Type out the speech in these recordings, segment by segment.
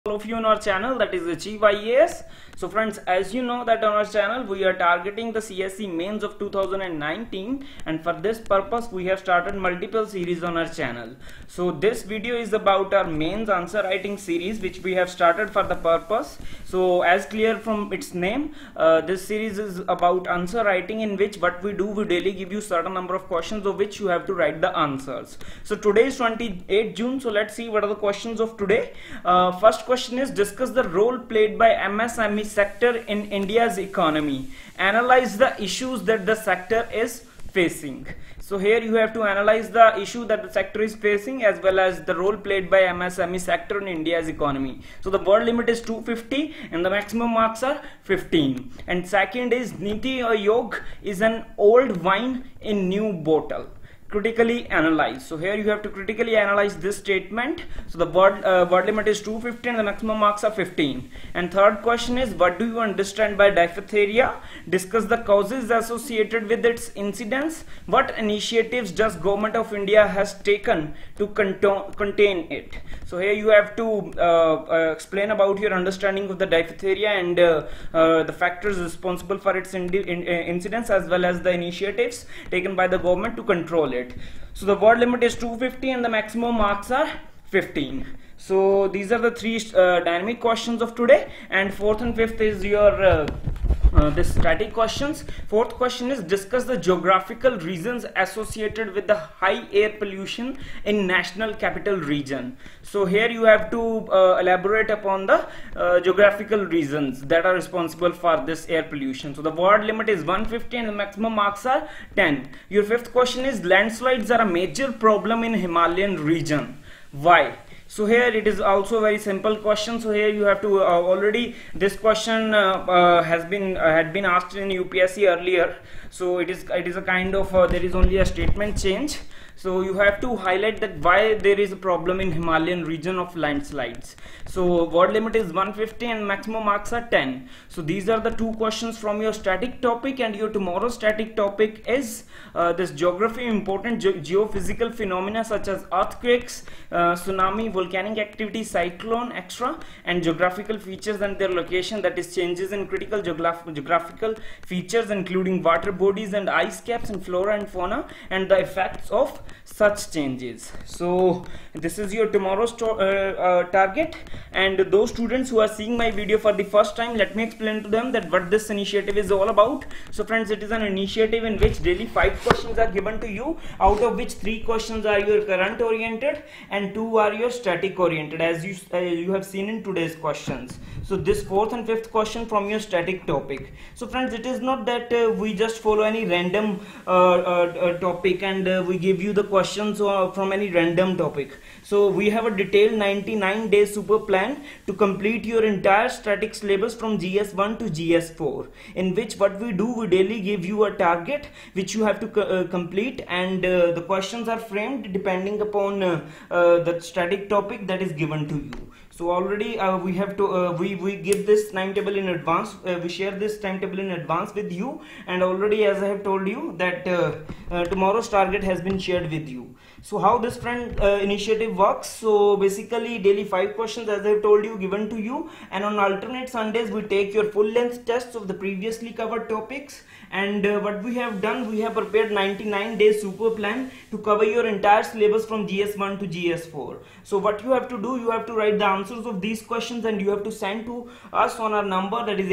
All of you on our channel, that is Achieve IAS. So friends, as you know that on our channel we are targeting the CSE mains of 2019, and for this purpose we have started multiple series on our channel. So this video is about our mains answer writing series which we have started for the purpose. So as clear from its name, this series is about answer writing, in which what we do, we daily give you certain number of questions of which you have to write the answers. So today is 28 June, so let's see what are the questions of today. First question is, discuss the role played by MSME sector in India's economy. Analyze the issues that the sector is facing. So here you have to analyze the issue that the sector is facing as well as the role played by MSME sector in India's economy. So the word limit is 250 and the maximum marks are 15. And second is, Niti Ayog is an old wine in new bottle. Critically analyze. So here you have to critically analyze this statement. So the word limit is 250 and the maximum marks are 15. And third question is, what do you understand by diphtheria? Discuss the causes associated with its incidence. What initiatives does Government of India has taken to contain it? So here you have to explain about your understanding of the diphtheria and the factors responsible for its incidence as well as the initiatives taken by the government to control it. So the word limit is 250 and the maximum marks are 15. So these are the three dynamic questions of today, and fourth and fifth is your this static questions. Fourth question is, discuss the geographical reasons associated with the high air pollution in national capital region. So here you have to elaborate upon the geographical reasons that are responsible for this air pollution. So the word limit is 150 and the maximum marks are 10. Your fifth question is, landslides are a major problem in Himalayan region. Why? So here it is also a very simple question. So here you have to already this question had been asked in UPSC earlier. So it is a kind of there is only a statement change. So you have to highlight that why there is a problem in Himalayan region of landslides. So word limit is 150 and maximum marks are 10. So these are the two questions from your static topic, and your tomorrow's static topic is this geography important geophysical phenomena such as earthquakes, tsunami, volcanic activity, cyclone, etc., and geographical features and their location, that is changes in critical geographical features including water bodies and ice caps and flora and fauna and the effects of such changes. So this is your tomorrow's target, and those students who are seeing my video for the first time, let me explain to them that what this initiative is all about. So friends, it is an initiative in which daily 5 questions are given to you, out of which 3 questions are your current oriented and 2 are your static oriented, as you have seen in today's questions. So this fourth and fifth question from your static topic. So friends, it is not that we just follow any random topic and we give you the questions from any random topic. So we have a detailed 99-day super plan to complete your entire static syllabus from GS1 to GS4, in which what we do, we daily give you a target which you have to complete, and the questions are framed depending upon the static topic that is given to you. So already we have to we give this timetable in advance, we share this timetable in advance with you, and already, as I have told you, that tomorrow's target has been shared with you. So how this friend initiative works? So basically daily 5 questions, as I have told you, given to you, and on alternate Sundays we take your full length tests of the previously covered topics. And what we have done, we have prepared 99-day super plan to cover your entire syllabus from GS1 to GS4. So what you have to do, you have to write the answers of these questions and you have to send to us on our number, that is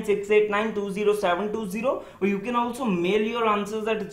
89689207220, or you can also mail your answers at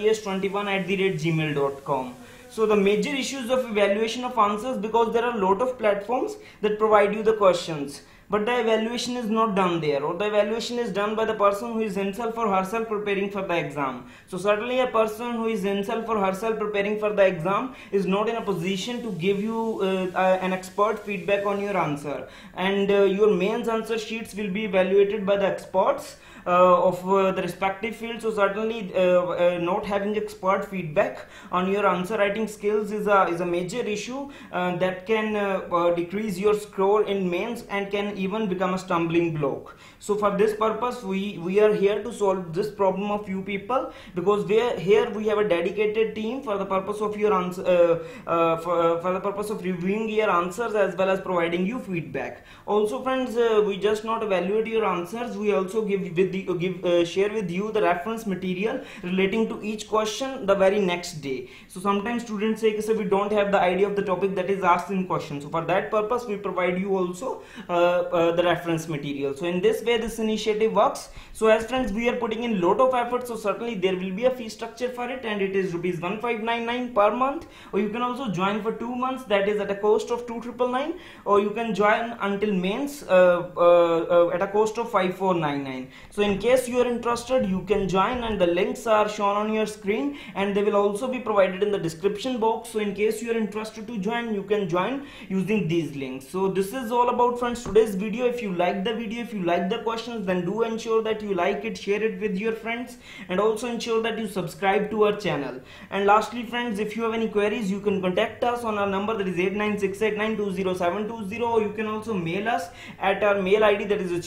achieveIAS21@gmail.com. So the major issues of evaluation of answers, because there are a lot of platforms that provide you the questions, but the evaluation is not done there, or the evaluation is done by the person who is himself or herself preparing for the exam. So certainly a person who is himself or herself preparing for the exam is not in a position to give you an expert feedback on your answer, and your mains answer sheets will be evaluated by the experts of the respective field. So certainly not having expert feedback on your answer writing skills is a major issue that can decrease your score in mains and can even become a stumbling block. So for this purpose we are here to solve this problem of you people, because here we have a dedicated team for the purpose of your answer, for the purpose of reviewing your answers as well as providing you feedback. Also friends, we just not evaluate your answers, we also share with you the reference material relating to each question the very next day. So sometimes students say we don't have the idea of the topic that is asked in question, so for that purpose we provide you also the reference material. So in this way this initiative works. So as friends, we are putting in lot of effort, so certainly there will be a fee structure for it, and it is rupees 1599 per month, or you can also join for 2 months, that is at a cost of 2999, or you can join until mains at a cost of 5499. So in case you are interested, you can join, and the links are shown on your screen and they will also be provided in the description box. So in case you are interested to join, you can join using these links. So this is all about friends today's video. If you like the video, if you like the questions, then do ensure that you like it, share it with your friends, and also ensure that you subscribe to our channel. And lastly friends, if you have any queries, you can contact us on our number, that is 8968920720, or you can also mail us at our mail ID, that is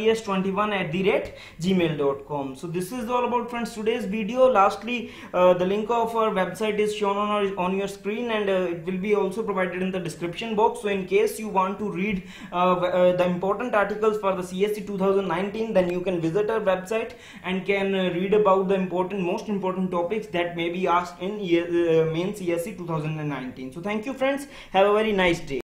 achieveIAS21@gmail.com. So this is all about friends today's video. Lastly, the link of our website is shown on your screen, and it will be also provided in the description box. So in case you want to read the important articles for the CSE 2019, then you can visit our website and can read about the most important topics that may be asked in main CSE 2019. So thank you friends, have a very nice day.